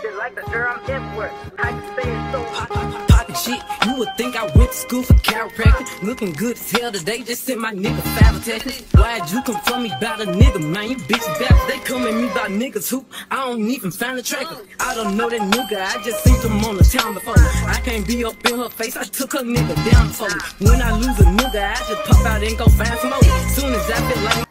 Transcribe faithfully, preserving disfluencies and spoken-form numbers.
just like the girl I'm everywhere. I can say it so hot. Poppin' shit, you would think I went to school for chiropractic. Looking good as hell today, just sent my nigga five attachments. Why'd you come for me about a nigga, man? You bitches back, they come at me about niggas who I don't even find attractive. I don't know that nigga, I just seen him on the town before. I can't be up in her face, I took her nigga down for me. When I lose a nigga, I just pop out and go find some more. Soon as I feel like